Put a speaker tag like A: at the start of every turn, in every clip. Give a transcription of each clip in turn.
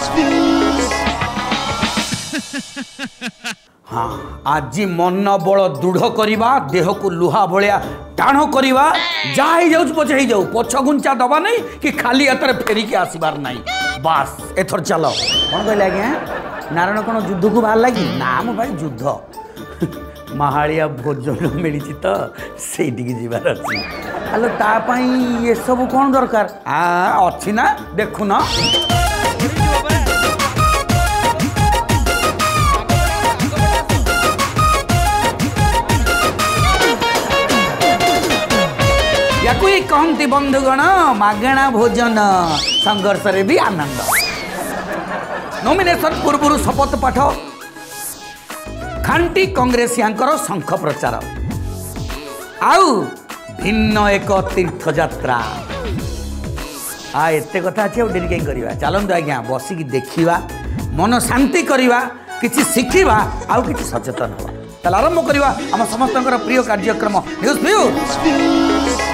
A: हाँ आज मन बल दृढ़ करवा देह को लुहा भाया टाण करवा जहाँ हो जाऊ पचे हो जाऊ पछ घुंचा दबा नहीं कि खाली हाथ में फेरिकी आसबार नहीं बास एथर चल कौन कहले आज्ञा नारायण कौन युद्ध को बाहर लगी ना मो भाई युद्ध माहाड़िया भोजन मिली तो से जीवार अच्छी हेलो तापाई ये सब कौन दरकार अच्छी ना देखुन या कोई कहती बंधुगण मागणा भोजन संघर्ष रे भी आनंद नॉमिनेशन पूर्व शपथ पाठ खांटी कांग्रेसियांकर शंख प्रचार आउ भिन्न एक तीर्थ यात्रा एते कथा अच्छे डेरी कहीं करवा चलतु आज्ञा बसिकी देखा मन शांति करवा किछि शिखिबा आउ किछि सचेतन हवा ताल आरंभ करवा आम समस्त प्रिय कार्यक्रम न्यूज व्यू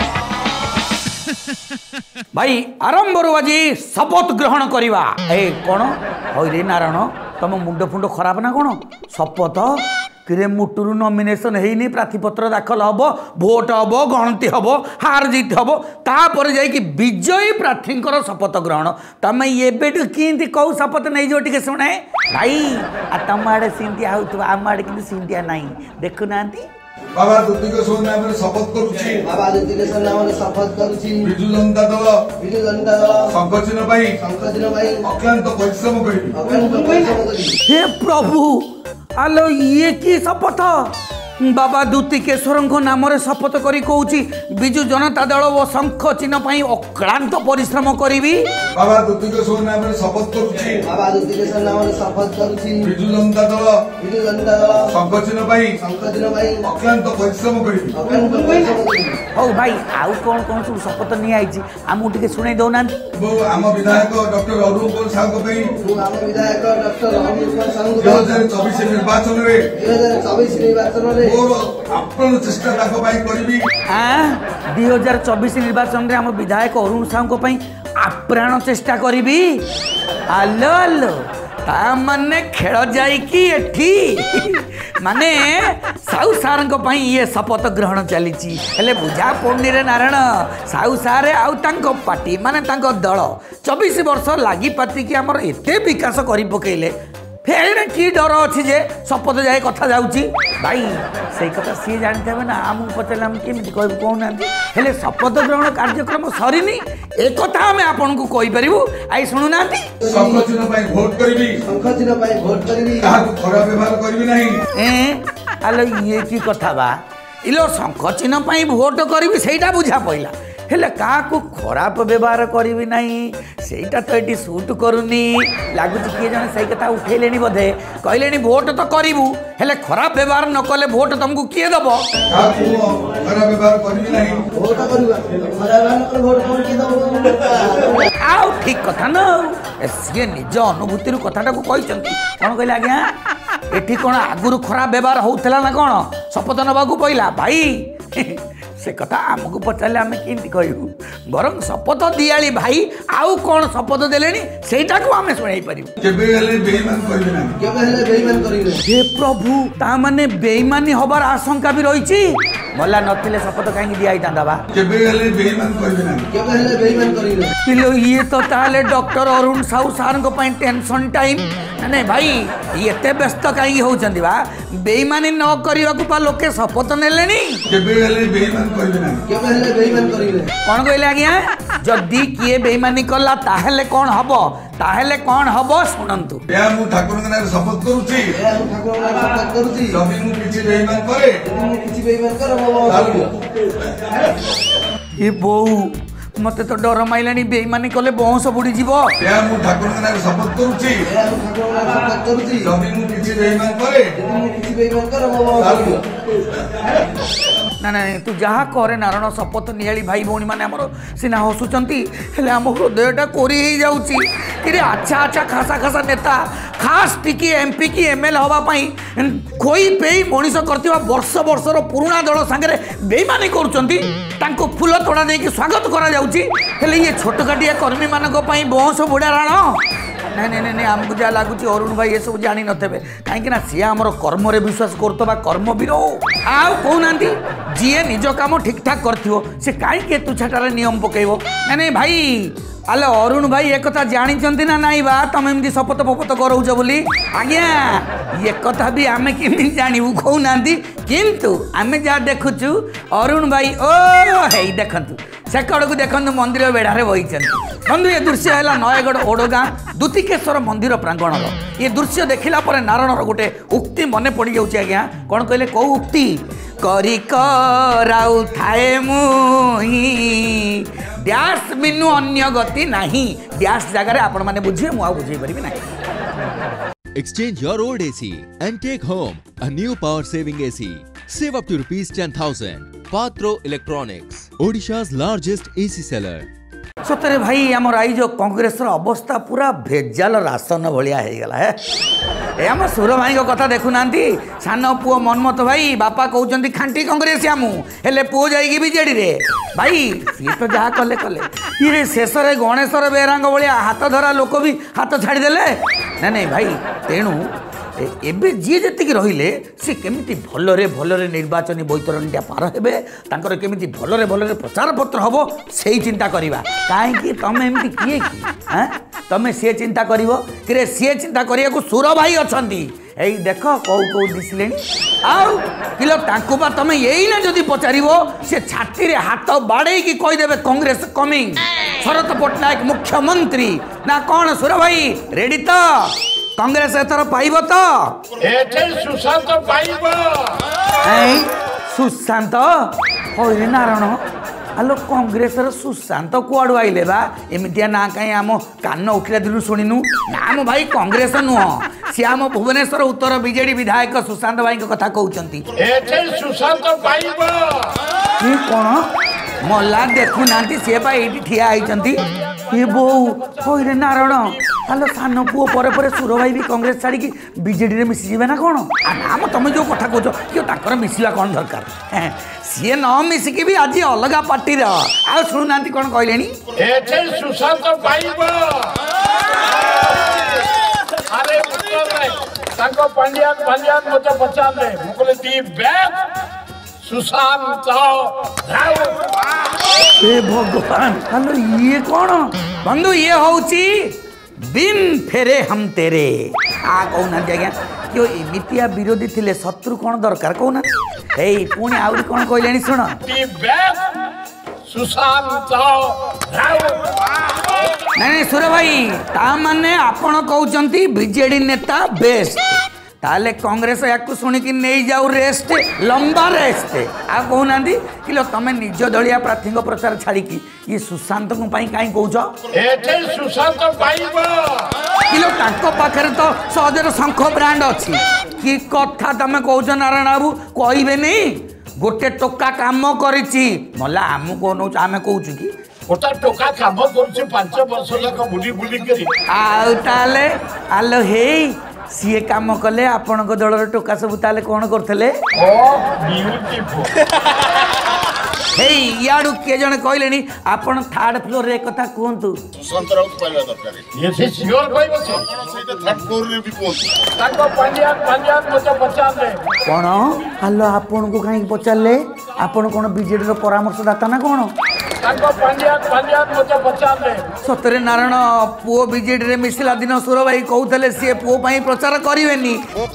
A: भाई आरंभ रू आज शपथ ग्रहण करवा कौन हईरे नारायण तुम मुंड फुंड खराब ना कौन शपथ कि मुटुरु नॉमिनेशन है प्रार्थीपत्र दाखल हम भोट हम गणति हम हार जीत हम तापर जाकि विजयी प्रार्थी शपथ ग्रहण तुम एबेटू कि कौ शपथ नहीं जो टे शुणे भाई तुम आड़े सींटिया हो आम आड़े कि सींटिया ना देखुना
B: बाबा दुतिक सो नाम रे शपथ करूची
C: बाबा दुतिक सो नाम रे शपथ करूची
B: बिजु जनता दल संकचिन भाई अक्लांत परिश्रम करी
A: हे प्रभु आलो ये की शपथ बाबा दूतिकेश्वर नाम रे शपथ करी कहूची बिजु जनता दल वो शंख चिन्ह पई अक्लांत परिश्रम करी
B: बाबा दूतिकेश्वर नाम रे शपथ करूची
C: बाबा दुतिकेश्वर नाम रे शपथ करूची
B: बिजु जनता दल शंख चिन्ह पई अक्लांत परिश्रम करी
A: हो भाई आउ कौन कौन सब शपथ नहीं आईची आमु टिके सुनै दो ना
B: आम विधायक डॉक्टर अरुण कुमार साहू को पई
C: आम विधायक डॉक्टर अरुण कुमार साहू
B: 2024 निर्वाचन रे
C: 2024 निर्वाचन रे
B: आपण चेष्टा ताको पई करबी
A: 2024 निर्वाचन रे हम विधायक अरुण साहू को आप्राण चेष्टा करी आलो आलो माने खेल जाइकी एठी माने साहू सार ये शपथ ग्रहण चली बुझा पड़नी रे नारायण साहू सारे आउ तांको पार्टी माने तांको दल 24 वर्ष लगी पाती कि आमर एते विकास करी पकेले फेर की डर अच्छी जे शपथ जाए कथा जाऊँगी भाई से कथा सी जानते ना आमको पचारे आम केमी कहूँ कहूना हेले शपथ ग्रहण कार्यक्रम सरीनी एक कथा आम आपन को कहीपर आई शुणुना आलो ये की कथा बा इलो शंख चिन्ह भोट करी से बुझा पड़ा हेले क्या खराब व्यवहार करी ना सेटा तो ये सुट करूनी लगुच किए जन से कथा उठेले बोधे कहले भोट तो करू हेले खराब व्यवहार न कले भोट तुमको किए दब आउ ठीक कथा न सी निज अनुभूति कथाटा को कौन कहले आज्ञा एठी कौन आगुरी खराब व्यवहार होता ना कौन शपथ नवा पड़ा भाई से कथा आमको पचारे आम कि कहूँ बरं शपथ दियाली भाई आउ कौन शपथ देले सेटा को आम शुणाई पारू हे प्रभु ता माने बेईमानी हबार आशंका भी रही भला नथिले शपथ कहीं दिया किलो ये तो ताले डॉक्टर अरुण साहू सार टेंशन टाइम नहीं भाई ये व्यस्त कहीं होती बा बेईमानी न करने लोके शपथ नेले कौन कहले आज्ञा जदि किए बेईमानी कला ताहेले कौन हबो शुणंतु
B: शपथ करूची
A: ये बो मते तो डर माइलानी बेईमानी कले बंश बुड़ी जीव
B: शपथ करूची
A: ना ना तू जहाँ करे नारायण शपथ नियाली भाई भौणी मैंने आमर सीना हसुंच आम हृदयटा कोरी कि अच्छा अच्छा खासा खासा नेता खास टिकी एमपी की एमएल हवापाई खोई पेई मनीष करथिबा वर्ष वर्षर पुराणा दल सांगे बेईमानी करुचंती तांको फूल तोड़ा देकी स्वागत करा जाउची हेले ये छोटकाटिया कर्मी मानक पई बंश बुढ़ा राण ନାଇଁ ନାଇଁ ନାଇଁ ଆମକୁ ଯାହା ଲାଗୁଛି ଅରୁଣ ଭାଇ ଏସବୁ ଜାଣି ନଥିବେ କାହିଁକି ନା ସିଏ ଆମର କର୍ମରେ ବିଶ୍ୱାସ କରୁଥିବା କର୍ମବୀର ଆଉ କହୁନାହାନ୍ତି ଯିଏ ନିଜ କାମ ଠିକ୍ ଠାକ୍ କରିଥିବ ସେ କାହିଁକି ତୁଛାଟାରେ ନିୟମ ପକେଇବ ନାଇଁ ନାଇଁ ଭାଇ ଆଲେ ଅରୁଣ ଭାଇ ଏକଥା ଜାଣିଛନ୍ତି ନା ନାଇଁ ବା ତମେ ଏମିତି ଶପଥ ଫପଥ କରଉଛ ବୋଲି ଆଜ୍ଞା ଏକଥା ବି ଆମେ କେମିତି ଜାଣିବୁ କହୁନାହାନ୍ତି କିନ୍ତୁ ଆମେ ଯାହା ଦେଖୁଛୁ ଅରୁଣ ଭାଇ ଓ ହେଇ ଦେଖନ୍ତୁ ସେକଡ଼କୁ ଦେଖନ୍ତୁ ମନ୍ଦିର ବେଢ଼ାରେ ବହିଛନ୍ତି ବନ୍ଧୁ ଏ ଦୃଶ୍ୟ ହେଲା ନୟାଗଡ଼ ଓଡ଼ଗାଁ ଦୁତିକେଶ୍ୱର ମନ୍ଦିର ପ୍ରାଙ୍ଗଣର ଏ ଦୃଶ୍ୟ ଦେଖିଲା ପରେ ନାରଣର ଗୋଟେ ଉକ୍ତି ମନେ ପଡ଼ିଯାଉଛି ଆଜ୍ଞା କ'ଣ କହିଲେ କେଉଁ ଉକ୍ତି କରି କରାଉ ଥାଏ ମୁହିଁ ଡ୍ୟାସ୍ ବିନୁ ଅନ୍ୟ ଗତି ନାହିଁ ଡ୍ୟାସ୍ ଜାଗାରେ ଆପଣମାନେ ବୁଝିବେ ମୁଁ ଆଉ ବୁଝେଇ ପାରିବି ନାହିଁ
D: Exchange your old AC and take home a new power saving AC. Save up to ₹10,000. Patro Electronics, Odisha's largest AC seller.
A: ସତରେ ଭାଇ ଆମର ଏଇ ଯେଉଁ କଂଗ୍ରେସର ଅବସ୍ଥା ପୁରା ଭେଜାଲ ରାସନ ଭଳିଆ ହେଇଗଲା ହେ ଏ ଆମ ସୁର ଭାଇଙ୍କ କଥା ଦେଖୁନାହାନ୍ତି ସାନ ପୁଅ ମନ୍ମଥ ଭାଇ ବାପା କହୁଛନ୍ତି ଖାଣ୍ଟି କଂଗ୍ରେସ ଆମୁ ହେଲେ ପୁଅ ଯାଇକି ବିଜେଡ଼ିରେ ଭାଇ ସିଏ ତ ଯାହା କଲେ କଲେ ଇଏ ଶେଷରେ ଗଣେଶର ବେହେରାଙ୍କ ଭଳିଆ ହାତ ଧରା ଲୋକ ବି ହାତ ଛାଡ଼ିଦେଲେ ନାଇଁ ନାଇଁ ଭାଇ ତେଣୁ ଏବେ ଯିଏ ଯେତିକି ରହିଲେ ସେ କେମିତି ଭଲରେ ଭଲରେ ନିର୍ବାଚନୀ ବୈତରଣୀଟା ପାର ହେବେ ତାଙ୍କର କେମିତି ଭଲରେ ଭଲରେ ପ୍ରଚାର ପତ୍ର ହେବ ସେଇ ଚିନ୍ତା କରିବା କାହିଁକି ତମେ ଏମିତି କିଏ କି ତମେ ସିଏ ଚିନ୍ତା କରିବ କିରେ ସିଏ ଚିନ୍ତା କରିବାକୁ ସୁର ଭାଇ ଅଛନ୍ତି ଏଇ ଦେଖ କୋଉ କୋଉ ଦିଶିଲେଣି ଆଉ କିଲୋ ତାଙ୍କୁ ବା ତମେ ଏଇନା ଯଦି ପଚାରିବ ସେ ଛାତିରେ ହାତ ବାଡ଼େଇକି କହିଦେବେ କଂଗ୍ରେସ କମିଂ ଶରତ ପଟ୍ଟନାୟକ ମୁଖ୍ୟମନ୍ତ୍ରୀ ନା କ'ଣ ସୁର ଭାଇ ରେଡି ତ କଂଗ୍ରେସ ଏଥର ପାଇବ ତ
E: ସୁଶାନ୍ତ ପାଇବ
A: ସୁଶାନ୍ତ ହଇରେ ନାରଣ ଆଲୋ କଂଗ୍ରେସର ସୁଶାନ୍ତ କୁଆଡ଼ୁ ଆଇଲେ ବା ଏମିତିଆ ନା କାହିଁ ଆମ କାନ ଉଠିଲା ଦିନୁ ଶୁଣିନୁ ନା ଆମ ଭାଇ କଂଗ୍ରେସ ନୁହଁ ସିଏ ଆମ ଭୁବନେଶ୍ୱର ଉତ୍ତର ବିଜେଡି ବିଧାୟକ ସୁଶାନ୍ତ ଭାଇଙ୍କ କଥା କହୁଛନ୍ତି
E: ସୁଶାନ୍ତ ପାଇବ
A: କ'ଣ ମଲା ଦେଖୁନାହାନ୍ତି ସିଏ ବା ଏଇଠି ଠିଆ ହେଇଛନ୍ତି ଏ ବୋଉ ହଇରେ ନାରଣ ଆଲୋ ସାନ ପୁଅ ପରେ ପରେ ସୁର ଭାଇ ବି କଂଗ୍ରେସ ଛାଡ଼ିକି ବିଜେଡ଼ିରେ ମିଶିଯିବେ ନା କ'ଣ ଆମ ତମେ ଯେଉଁ କଥା କହୁଛ କି ତାଙ୍କର ମିଶିବା କ'ଣ ଦରକାର ସିଏ ନ ମିଶିକି ବି ଆଜି ଅଲଗା ପାର୍ଟିର ଆଉ ଶୁଣୁନାହାନ୍ତି କ'ଣ କହିଲେଣି
E: ସୁଶାନ୍ତ ପାଇବ ଆରେ ତାଙ୍କ ପାଣ୍ଡିଆନ ମତେ ପଚାରିଲେ ମୁଁ କହିଲି ଦି ବ୍ୟାକ୍ ସୁଶାନ୍ତ
A: ଏ ଭଗବାନ ଆଲୋ ଇଏ କ'ଣ ବନ୍ଧୁ ଇଏ ହଉଛି ବିନ୍ ଫେରେ ହମ୍ ତେରେ କହୁନାହାନ୍ତି ଆଜ୍ଞା କେଉଁ ଏମିତିଆ ବିରୋଧୀ ଥିଲେ ଶତ୍ରୁ କ'ଣ ଦରକାର କହୁନାହାନ୍ତି ଏଇ ପୁଣି ଆହୁରି କ'ଣ କହିଲେଣି ଶୁଣ ନାଇଁ ସୁର ଭାଇ ତା ମାନେ ଆପଣ କହୁଛନ୍ତି ବିଜେଡି ନେତା ବେଷ୍ଟ ତାହେଲେ କଂଗ୍ରେସ ୟାକୁ ଶୁଣିକି ନେଇଯାଉ ରେଷ୍ଟ ଲମ୍ବା ରେଷ୍ଟ ଆଉ କହୁନାହାନ୍ତି କିଲୋ ତମେ ନିଜ ଦଳିଆ ପ୍ରାର୍ଥୀଙ୍କ ପ୍ରଚାର ଛାଡ଼ିକି ଇଏ ସୁଶାନ୍ତଙ୍କ ପାଇଁ କାହିଁ କହୁଛ
E: ସୁଶାନ୍ତ ପାଇବ
A: କିଲୋ ତାଙ୍କ ପାଖରେ ତ ସହଜରେ ଶଙ୍ଖ ବ୍ରାଣ୍ଡ ଅଛି କି କଥା ତମେ କହୁଛ ନାରାୟଣ ବାବୁ କହିବେନି ଗୋଟେ ଟୋକା କାମ କରିଛି ମଲା ଆମକୁ ଅନଉଛ ଆମେ କହୁଛୁ କି
E: ଗୋଟା ଟୋକା କାମ କରୁଛି 5 ବର୍ଷ ଯାକ ବୁଲି ବୁଲିକରି
A: ଆଉ ତାହେଲେ ଆଲୋ ହେଇ ସିଏ କାମ କଲେ ଆପଣଙ୍କ ଦଳର ଟୋକା ସବୁ ତାହେଲେ କ'ଣ କରୁଥିଲେ ହେଇ ଇଆଡୁ କିଏ ଜଣେ କହିଲେଣି ଆପଣ ଥାର୍ଡ ଫ୍ଲୋରରେ କଥା କୁହନ୍ତୁ କ'ଣ ଆଲୋ ଆପଣଙ୍କୁ କାହିଁକି ପଚାରିଲେ ଆପଣ କ'ଣ ବିଜେଡିର ପରାମର୍ଶଦାତା ନା କ'ଣ ସତରେ ନାରାୟଣ ପୁଅ ବିଜେଡିରେ ମିଶିଲା ଦିନ ସୁର ଭାଇ କହୁଥିଲେ ସିଏ ପୁଅ ପାଇଁ ପ୍ରଚାର କରିବେନି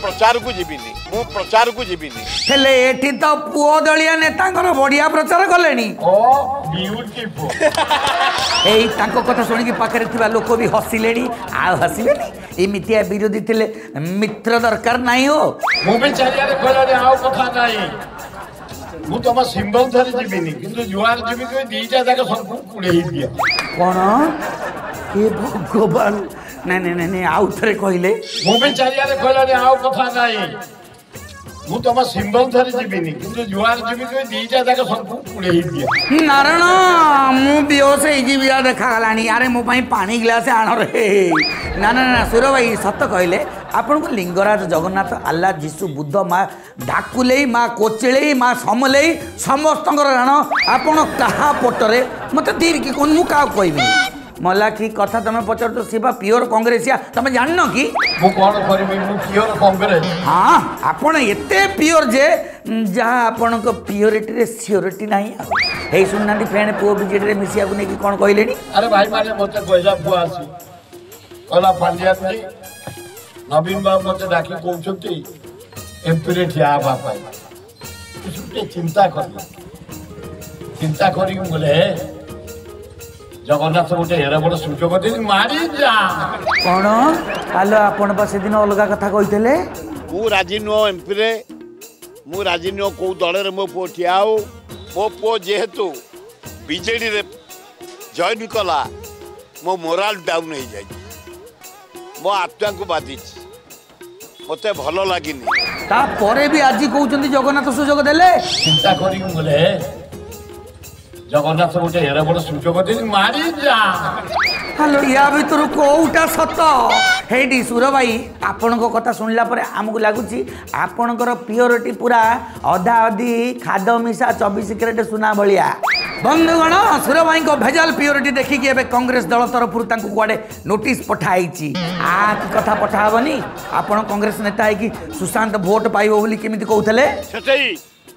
A: ହେଲେ ଏଠି ତ ପୁଅ ଦଳିଆ ନେତାଙ୍କର ବଢିଆ ପ୍ରଚାର କଲେଣି ଏଇ ତାଙ୍କ କଥା ଶୁଣିକି ପାଖରେ ଥିବା ଲୋକ ବି ହସିଲେଣି ଆଉ ହସିବେନି ଏମିତିଆ ବିରୋଧୀ ଥିଲେ ମିତ୍ର ଦରକାର ନାହିଁ ହୋ
E: ମୁଁ ବି ଚାରିଆଡେ କହିଲାଣି ଆଉ କଥା ନାହିଁ ମୁଁ ତମ ସିମ୍ବଲ ଧରି ଯିବିନି କିନ୍ତୁ ଯୁଆର ଯିବି କି ଦିଟା ଯାକ ସବୁ କୁড়େଇ ଦିଅ
A: କ'ଣ ଏ ଭଗବାନ ନାଇଁ ନାଇଁ ନାଇଁ ଆଉ ଥରେ କହିଲେ
E: ମୁଁ ବି ଚାରିଆଡେ କହିଲାଣି ଆଉ କଥା ନାହିଁ ମୁଁ ତମ ସିମ୍ବଲ ଧରି ଯିବିନି କିନ୍ତୁ ଯୁଆର ଯିବି କି ଦିଟା ଯାକ ସବୁ କୁড়େଇ ଦିଅ
A: ନାରାୟଣ ମୁଁ ବେହୋସ ହେଇଯିବି ଦେଖାଗଲାଣି ଆରେ ମୋ ପାଇଁ ପାଣି ଗ୍ଲାସ ଆଣରେ ନା ନା ନା ସୁର ଭାଇ ସତ କହିଲେ ଆପଣଙ୍କୁ ଲିଙ୍ଗରାଜ ଜଗନ୍ନାଥ ଆଲ୍ଲା ଯୀଶୁ ବୁଦ୍ଧ ମା ଢାକୁଲେଇ ମା କୋଚିଳେଇ ମା ସମଲେଇ ସମସ୍ତଙ୍କର ରାଣ ଆପଣ କାହା ପଟରେ ମୋତେ ଧୀରିକି କୁହନ୍ତୁ ମୁଁ କାହାକୁ କହିବିନି मला की कथा तुम पचार तो सी प्योर कांग्रेसिया तुम जान कि
E: मु कौन करी मु प्योर कांग्रेस
A: हाँ आपण एते प्योर जे जहाँ आपण प्योरिटी रे सियोरिटी नहीं है सुनना फ्रेंड पुओ बीजेडी रे मिसिया को नहीं कौन कहले
E: अरे भाई माने मते कहला पुआ आसी कहला पांड्या जी नवीन बाबू मते डाकी कहउछंती एमपी रे ठिया बापा तू चिंता करी बोले जगन्नाथ गोटे एड़े बड़ सुजोग दे मारी जा
A: कौन आलो आपण बा से दिन अलग कथा कहितले
F: मु राजी नुह एमपी रे मु राजी नुह को दल रे मो पो ठिया हो मो पो जेहेतु बीजेडी रे जॉइन कला मो मोराल डाउन हो जाई मो आत्मा को बाधी मते भलो लागिनी
A: ता परे भी आज कहउचंती जगन्नाथ सुजोग देले
E: चिंता करी बोले जगन्नाथ गोटे एड़े बड़ सुजोग दे मारी जा
A: हेलो या भीतर कोउटा सत हेडी सुर भाई आपण को कथा सुनला परे हमको लागुची आपणकर प्योरिटी पूरा अधा अधि खाद मिसा 24 कैरेट सुना भलिया बंधुगण सुर भाई को भेजल प्योरिटी देखिकी एबे कांग्रेस दल तरफ तांको कुआडे नोटिस पठाइची आ की कथा पठाबनी आपण कांग्रेस नेता है कि सुशांत वोट पाइबो बोली केमिति कहउथले
F: सेठई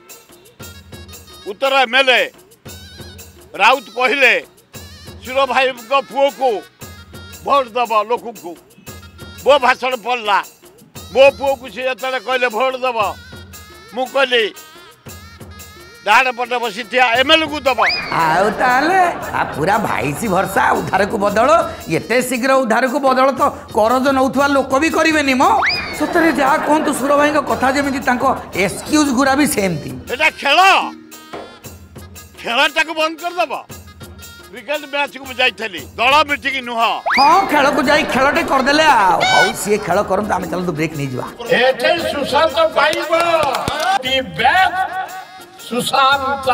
F: उत्तर एमएलए राउत कहले सुर भाई को पुओ को भोट दब लोक को मो भाषण पड़ला मो पुओ को सी जो कहले भोट दब मु कहली डाण पटे बसी एमएलए को दब
A: पूरा भाईसी भरसा उधार को बदल एते शीघ्र उधार को बदल तो करज नौथुआ लोक भी करेनि मो सतरे जहाँ कहतु सुर भाई कथा जमी एक्सक्यूज गुरा भी सेमती
F: एटा खेल खेलटा को बंद कर दब क्रिकेट मैच को जाइथली दल मीटिंग नुह
A: हाँ खेल को जाई खेलटे करदेले आउ सी खेल करम आम चलतु ब्रेक नहीं जा
E: एठे सुशांत पाइबो दी बेस्ट सुशांत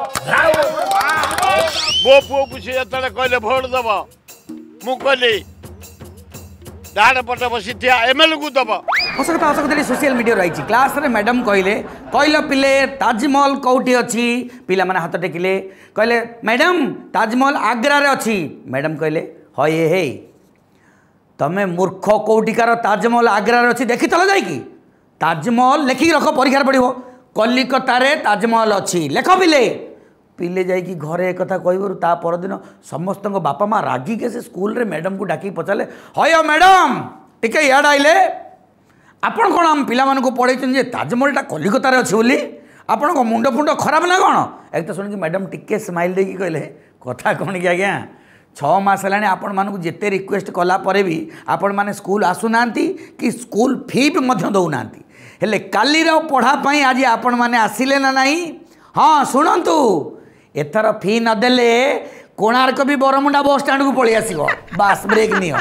F: मो पुओ को सी जो कहले भोट दब मु कहली डाण पटे बसी एमएलए को दब
A: हसकता सोशल मीडिया रही क्लास रे मैडम कहले पिले ताजमहल कौटी अच्छी पिला माने हाथ टेकिले कहले मैडम ताजमहल आग्रा रे अच्छी मैडम कहले हये हे तमे मूर्ख कौटिकार ताजमहल आग्रा रे अच्छी देखी चल जाइकी ताजमहल लेखिक रख परीक्षा पड़ो कलिकता रे ताजमहल अच्छी लेख पिले पिले जाइकी घरे एक कथा कहबरू ता परदिन समस्त बापा माँ रागिके से स्कूल रे मैडम को डाकी पचारे हय मैडम टिके इयाड आइले आपण कौन आम पिला मानक पढ़े ताजमहलटा कलिकतार अच्छे बोली आपण को मुंड फुंड खराब ना कौन एक तो शुणिक मैडम टिके स्माइल देकी कहले कथा कौन कि आज्ञा 6 मास है आपण मानक जिते रिक्वेस्ट कला परे भी आपण माने स्कूल आसुना कि स्कूल फी भी दौना हेले कालीर पढ़ापाई आज आपण माने आसिले ना नहीं हाँ शुणु एथर फी नदेले कोणार्क भी बरमुंडा बस स्टैंड को पलि आसो बास ब्रेक नियो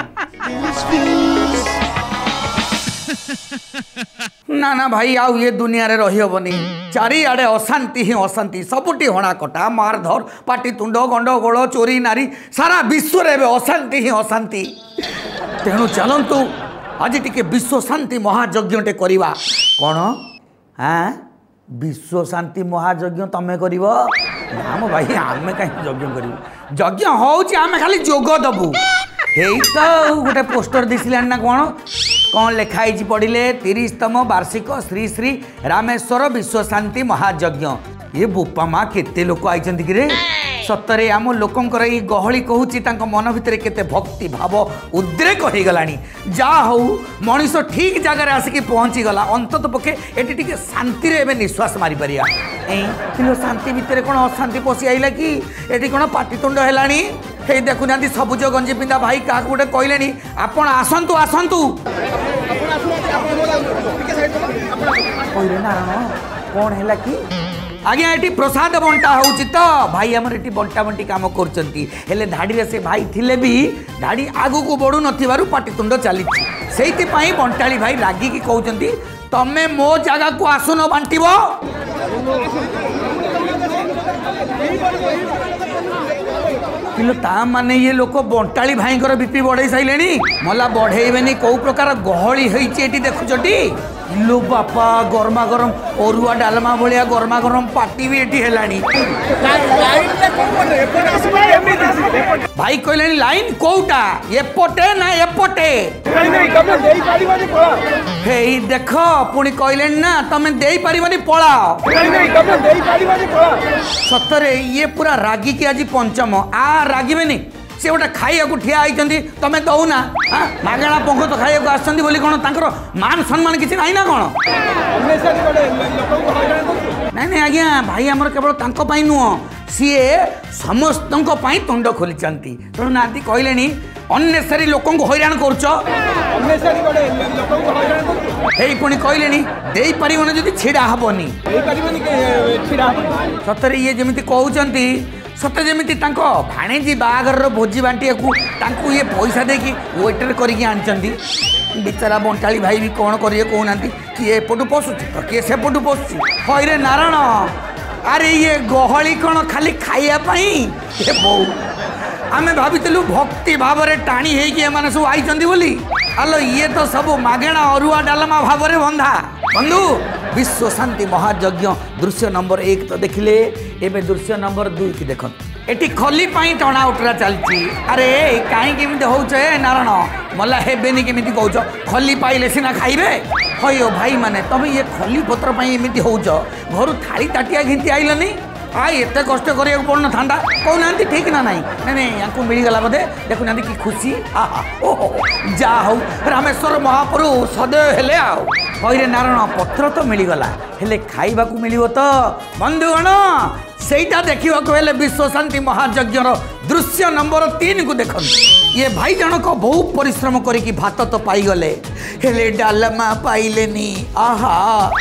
A: ना ना भाई आउ ये दुनिया रे रही हबनी चारिआडे अशांति ही अशांति सबुटी हणाकटा मारधर पाटितुंड गंडगोल चोरी नारी सारा विश्व रे अशांति ही अशांति तेणु चलतु आज टिके विश्व शांति महायज्ञटे करवा कौन हाँ विश्व शांति महायज्ञ तमें कर नाम भाई आम कहीं यज्ञ कर यज्ञ होमें खाली जोग दबू यही तो गोटे पोस्टर दिखला ना कौन लिखाई पढ़ले 30तम वार्षिक श्री श्री रामेश्वर विश्व शांति महायज्ञ ये बोपा माँ केते लोक आई कि सतरे आम लोकंकर ये गहली कहूँ मन भितर केते भक्ति भाव उद्रेक हो गलानी जा हो मनीष ठीक जगह आसिक पहुँची गला अंतत पक्षे ये शांति रे निश्वास मारी पारिया कि शांति भितर कौन अशांति पशि आइला कि ये कौन पाटितुंड है हे देखुना सबुज गंजी पिंधा भाई क्या गोटे कहले आपण आसतु आसतु कौन है कि आज्ञा ये प्रसाद बंटा होची तो भाई आमर ये बंटा बंटी काम कर धाड़ी से भाई थिले भी धाड़ी आगु को बढ़ू नथिबारु पाटितुंड चली से बंटाली भाई रागिकी कहते तमे मो जगह को आसुन बांटिबो किलो ता माने ये लोक बंटाली भाई बीपी बढ़ई साइले मला बढ़ेबेनी कौ प्रकार गहली होती देखुचटी लो बापा गरमा गरम अरुआ डालमा भाया गरमा गरम पार्टी भी ये है भाई कहले लाइन कोउटा एपटे ना एपटे हे देख पुणी कहले ना तमे देई परिबनी पळाओ सतरे ये पूरा रागी की आज पंचम आ रागिबेनी से गोटे खाइया ठिया होती तुम दौना मागणा पंख तो खाइया आसछंती बोली कौन तांकर मान सम्मान किसी ना कौन नहीं नहीं आज्ञा भाई आमर केवल तांको नुह सीए समस्त तुंड खोली तेणु ना कहले अननेसेसरी लोक हैरान कर पुणी कहले दे पारन जदि छिड़ा हेनी सतरे ये जमी कहते सत जमी भाणेजी बाहागर भोजी बांटिया ये पैसा देकी वेटर करके बिचारा बंटाली भाई भी कौन करेंगे कहना किए एपटू पशुची तो किए सेपटू पशुची हईरे नारायण अरे ये गहली कौन खाली खाइबापी बो आमे भाविलु भक्ति भाव में टाणी होने सब आई बोली आलो ये तो सब मागेणा अरुआ डालमा भाव में बंधा बंधु विश्व शांति महायज्ञ दृश्य नंबर 1 तो देखिले एबे दृश्य नंबर 2 की देख एटी खली टणा उठरा चलती अरे कहीं होचे नारायण मला हेबेनी केमी कौच खली पाइले सीना खाइबे हयो भाई माने तुम ये खली पत्र एमती होच घर थाली ताटिया घिंती आइलनी एत कष्ट करा पड़न था कहना ठीक ना नाई नहीं या मिलगला बोधे देखुना कि खुशी ओहो जा हो रामेश्वर महाप्रभु सदैव हेले आईरे नारायण पत्र तो मिलगला हेले खाइबा को मिलिबो तो बंधुगण सेटा देखा हेले विश्व शांति महायज्ञ दृश्य नंबर 3 को देख ये भाई जनक बहुत परिश्रम करी भात तो पाईगले हेले डालमा पाइलेनी आहा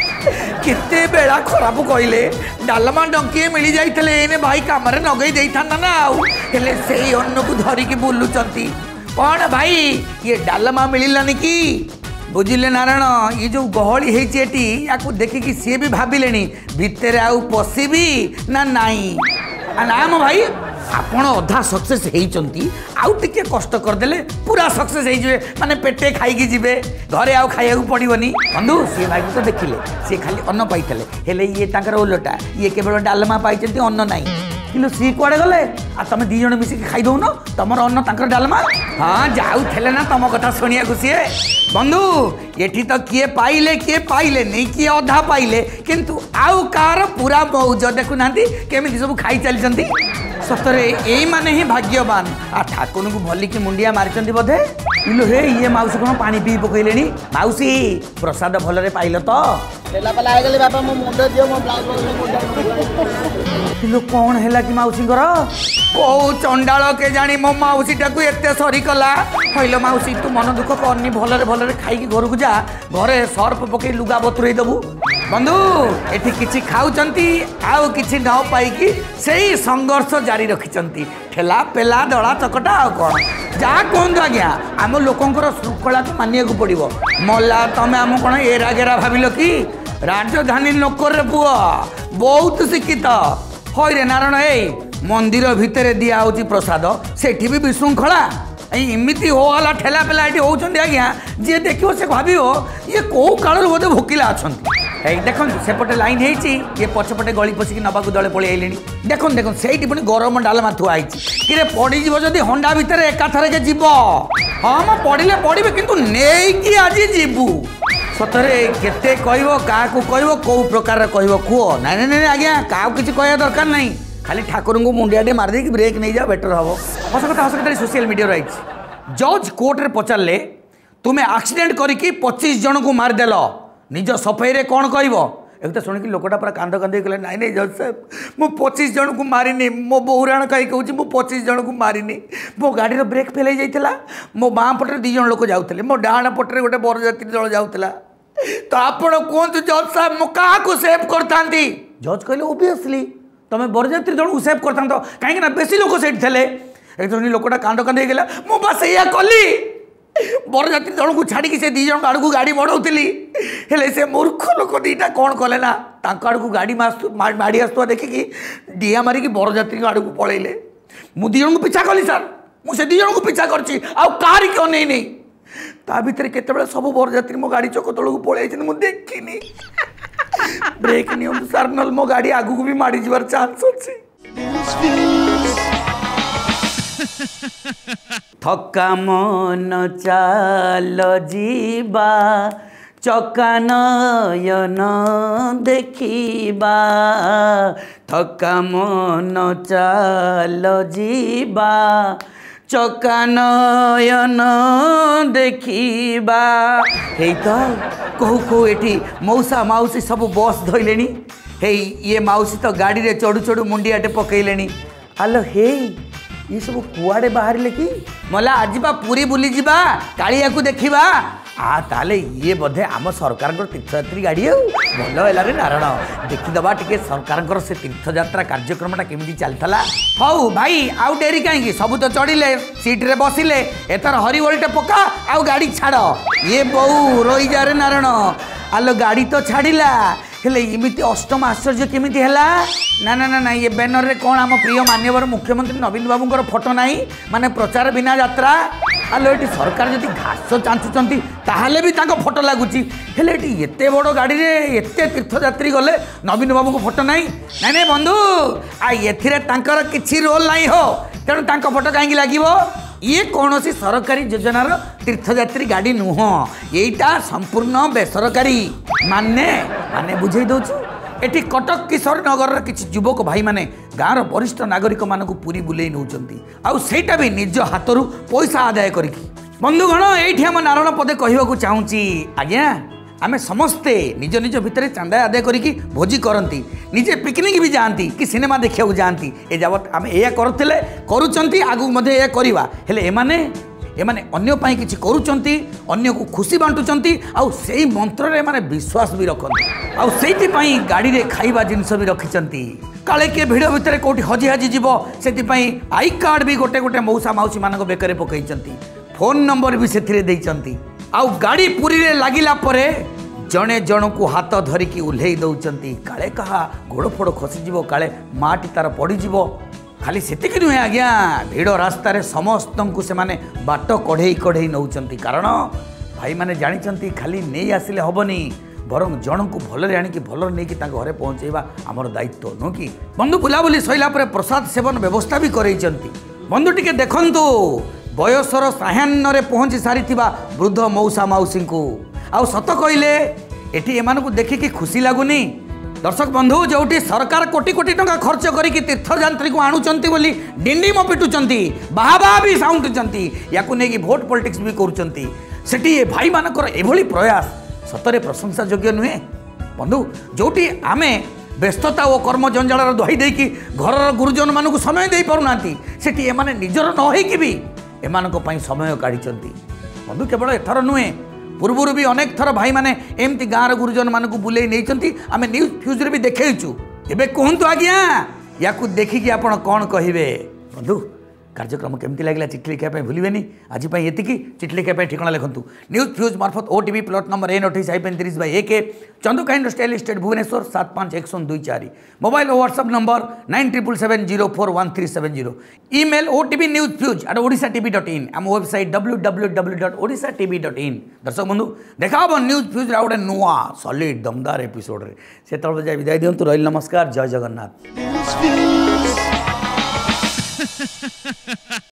A: केते बेड़ा खराब कहले डालमा डंकी मिल जाइए भाई कम नगई ना हेले से अन्न को धरिकी बुलुचंती कौन भाई ये डालमा मिलानी कि बुझिले नारायण ये जो गहली है देखिकी सी भी भाविले भितर आउ पशिबी ना नाई नाम भाई आपण अधा सक्सेस होती आउ टिके कष्ट करदेले पूरा सक्सेस हो माने पेटे खाई जीवे घरे आउ खाइया पड़ोनी बंधु सी भाई तो देखिले सी खाली अन्न पाई हेले ये तांकर उलटा ये केवल डालमा पाई अन्न नाई किलो सी कुआड़े गले आ तुम दी जण मिसिक खाई दौन तुम अन्न तांकर डालमा हाँ जाऊले ना तुम कथा शुणिया सी बंधु ये तो किए पाइले नहीं किए अधा पाइले किंतु आउ कार पूरा मौज देखुना केमी सब खाई चलती सतरे यही माने ही भाग्यवान आ ठाकुर को भली की मुंडिया मारी बोधे इलो हे ये माउसी कौन पानी पी पकईले माउसी प्रसाद भलरे पाइल तो किलो कौन है कि मौसी कौ चंडाल के जानी मो मौसीटा को एत सरी कला कहल मौसी तू मन दुख करनी भलरे भलरे खाई घर को जा घरे सर्फ पकई लुगा बतुरई देबू बंधु एठी किछि खाउचंती आउ किछि न पाइकी सेही संघर्ष जारी रखिचंती ठेला पेला दड़ा चकटा आ कौन जा कहतु आज्ञा आम लोकंकर श्रृंखला तो मानिया को पड़ो मल्ला तुम आम कौन एरा गेरा भाविल कि राजधानी नोकर पुआ बहुत शिक्षित हईरे नारायण ए मंदिर भितर दिया होची प्रसाद सेठी भी विशृंखला इमिति होगा ठेला पेला ये होती आज्ञा जी देखो से भाव ये कौ काल बोधे भोकिला अच्छा देखो सेपटे लाइन ये पछपटे गली पशिकी नवाक दले पलि आइले देखो देखो से गरम डालमा थुआई कि पड़ज जदि हंडा भितर एकाथर के जीव हाँ मैं पड़े पड़े कितु नहीं आज जीवु सतरे केते कहबो काकू कहबो कौ प्रकार कहबो कुओ नहीं नहीं आज्ञा क्या किसी कहया दरकार नहीं खाली ठाकुर को मुंडिया टे मार दे ब्रेक नहीं जा बेटर हम हस कथा सोशल मीडिया रही जज कोर्ट रे पचारे तुम्हें एक्सीडेंट करके 25 जन को मारदेल निज सफाई रे कौन कहब एक तो शुणिक लोकटा पूरा कांद कांद कहले नाई नहीं जज साहब मु 25 जन को मारिनी मो बहुराण कहीं कहूँ मु 25 जन को मारिनी मो गाड़ी ब्रेक फेल हो जाता मो बाँ पटे 2 जन लोक जाते मो डाण पटे गोटे बरजात्री दल जाऊला तो आपड़ कहतु जज साहब मु क्या सेव करता जज कहले ओबियसली तुम बरजात्री दल को सेव करता कहीं बेसी लोक से एक लोकटा कांद कांद गला मु बस या कली बरजात्री दल को छाड़ी से 2 जन आड़ को गाड़ी बढ़ाऊली हेले से मूर्ख लोक दीटा कौन कले ना आड़ को गाड़ी माड़ी आसुआ देखिकी डिया मारिकी बरजात्री आड़ को पलैले मु 2 जन को पिछा कली सर मुझे 2 जन को पिछा करची कार क्यों नहीं ता भितर केते सब बरजात्री मो गाड़ी चक तल को पलैछि मु देखिनी ब्रेक नहीं सर नल मो गाड़ी आगू को भी माड़ी जीवार चांस अच्छी थका मन चाल जीवा चकानयन देखिबा थका मन चाल जीवा चकानयन देखिबा हे तो कहू कहू एठी मौसा माउसी सब बस धोइलेनी हे ये माउसी तो गाड़ी रे चढ़ू चढ़ू मुंडियाटे पकईले आलो हे ये सब कुआड़े बाहर कि मला आज बा पूरी बुली जीवा कालिया को देखिबा ताले ये बोधे आम सरकार तीर्थयात्री गाड़ी भल है नारायण देखीदबा टे सरकार से तीर्थयात्रा कार्यक्रम केमी चलता हौ भाई आउ डेरी कहीं सब तो चढ़िले सीट्रे बसिले एथर हरिबोलटे पका आउ गाड़ी छाड़ ये बहु रही जा रे नारायण आलो गाड़ी तो छाड़िला हेले इमिति अष्टम आश्चर्य केमिति हैला ना ना ना ना ये बैनर रे कौन आम प्रिय मान्यवर मुख्यमंत्री नवीन बाबूंकर फोटो नहीं माने प्रचार बिना यात्रा आलो ये सरकार जदि घास चाचुंट ताहले भी तांको फोटो लगुच हेले एते बड़ गाड़ी रे एते तीर्थयात्री गले नवीन बाबू को फोटो नहीं नहीं नहीं बंधु एथिरे तांकर किछि रोल नहीं हो तेणु तांको फोटो कहीं लगिवो ये कौन सी सरकारी योजनार तीर्थयात्री गाड़ी नुह यहीटा संपूर्ण बेसरकारी माने माने बुझे दौचु एटी कटक किशोर नगर किसी युवक भाई माने गाँव वरिष्ठ नागरिक मानक पूरी बुले नौकरी आईटा भी निज हाथ पैसा आदाय करी बंधुगण ये आम नारायण पदे कहवाक चाहूँगी आज्ञा आमे समस्ते निज निज भितर चांदा आदाय करी भोजी करती निजे पिकनिक भी जाती कि सिनेमा देखा जाती ए जावत आम या करते करुँच आगू करवा हेले एमाने अन्य पाई किछि करुचंती अन्य को खुशी बांटुचंती आउ सेही मंत्र रे माने विश्वास भी रखंती आउ सेति पाई गाड़ी रे खाइबा जिंस भी रखिचंती काले के भिड़ भितर कोठी हजी हजी जीव सेति पाई आई कार्ड भी गोटे गोटे मौसा माउसी मानक बेकरे पकईचंती फोन नंबर भी सेथिरे देइचंती आउ गाड़ी पूरी रे लागिला परे जणे जण को हाथ धरिकी उल्हेई दउचंती काले कहा गोड़ फोड़ खसी जीव काले माटी तार पड़ी जीव खाली सेतिक नुहे आज्ञा भिड़ रास्तार समस्त को से माने बाट कढ़े कढ़े नौचंती कारण भाई माने जानी खाली नहीं आसिले हबनी बरं जन को भलरे आनिकी भलरे नहीं घरे पहुँचेबा आमर दायित्व नु कि बंधु बुलाबुली सैला पर प्रसाद सेवन व्यवस्था भी करैचंती बंधु टिके देखंतु बयसर सायान्नरे पहुँची सारिथिबा वृद्ध मौसा माउसी को आउ सत कहले एठी एमानकु देखिकी खुशी लागुनी दर्शक बंधु जोटी सरकार कोटी कोटी टंका खर्च करिकी तीर्थयात्री को आणुचंती बोली डिंडिम पिटुचंती बाहा भी साउंटुचंती याकु नेकी भोट पॉलिटिक्स भी करूचंती सेठी भाई मानकर एभली प्रयास सतरे प्रशंसा योग्य नुहे बंधु जोटी आमे व्यस्तता और कर्म जंजाल दही देकी घर गुरुजन मानक समय दे पारुनांती सेठी एमाने निजर न होइकी भी एमानक पई समय काढिचंती बंधु केवल एथर नुहे पूर्वर भी अनेक थर भाई माने एमती गाँव गुरुजन मानक बुले नहीं आम न्यूज फ्यूज भी देखु एबे कहतु आज्ञा या देखिकी आपण कौन कहे बंधु कार्यक्रम केमती लगे चिठी लिखा भूलें आज ये चिठी लिखा ठिकाना लिखु न्यूज फ्यूज मार्फत OTP plot number N28-30/1 Chanduka industrial estate Bhubaneswar 751024 mobile और व्हाट्सअप नंबर 9777041370 ईमेल otpnewsfuse@odisatv.in आम वेबसाइट www.odisatv.in दर्शक बंधु देखा न्यूज फ्यूज गोटे नुआ सॉलिड दमदार एपिसोड से तब जाए विदाय दिंतु रही नमस्कार जय जगन्नाथ।